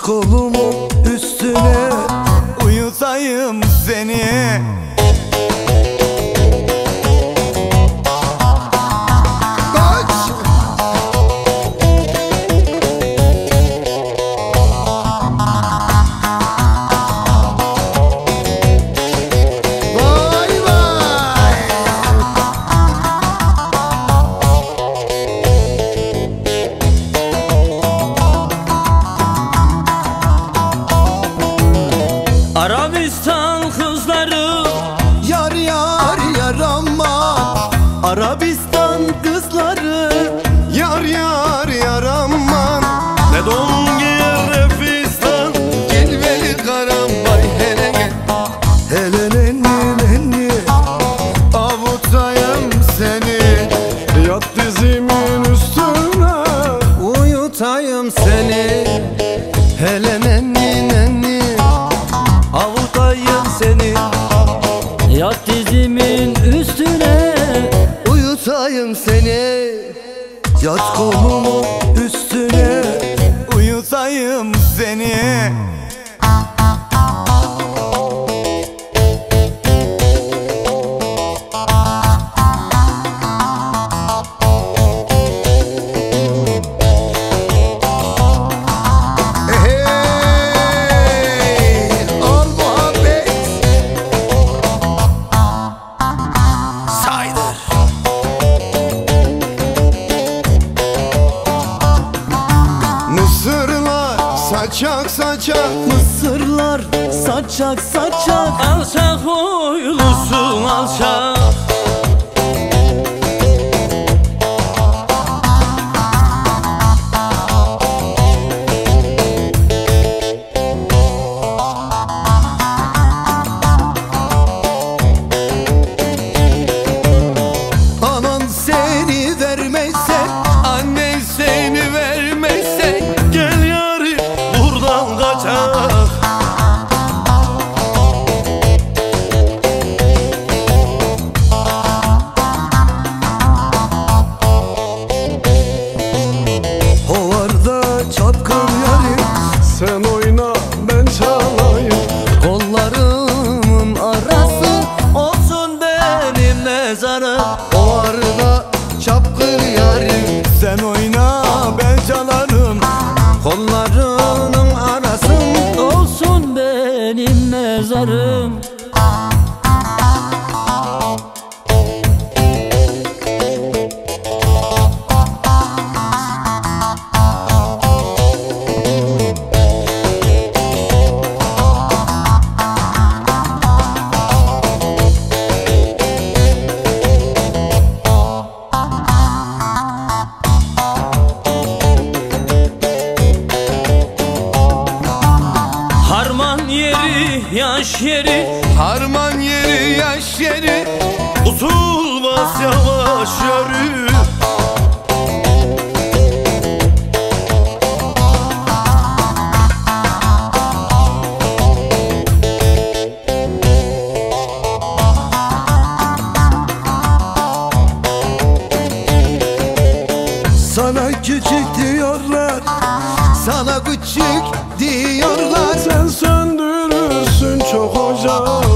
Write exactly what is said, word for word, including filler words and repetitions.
kolumun üstüne uyutayım seni. Arabistan kızları yar yar yar aman. Arabistan kızları Yar yar yar aman. Ne don giyer refistan, cilveli karam vay hele gel. Hele nenni nenni Avutayım seni, yat dizimin üstüne. uyutayım seni. Hele nenni nenni avutayım seni. Yat dizimin üstüne uyutayım seni. Yat kolumun üstüne Uyutayım seni. Mısırlar saçak saçak, mısırlar saçak saçak. Alçak huylusun alçak. anan seni vermezse, annen seni vermezse, gel yarim buradan kaçak. hovarda çapkın yarim. Sen oyna ben çalayım, Kollarımın arası Olsun benim mezarım. hovarda çapkın yarim. sen oyna ben çalarım. Kollarının arası Olsun benim mezarım. Harman yeri, yaş yeri, Harman yeri yaş yeri, usul bas yavaş yürü. sana küçük diyorlar, sana küçük diyorlar. Sen söndürürsün çok ocağı,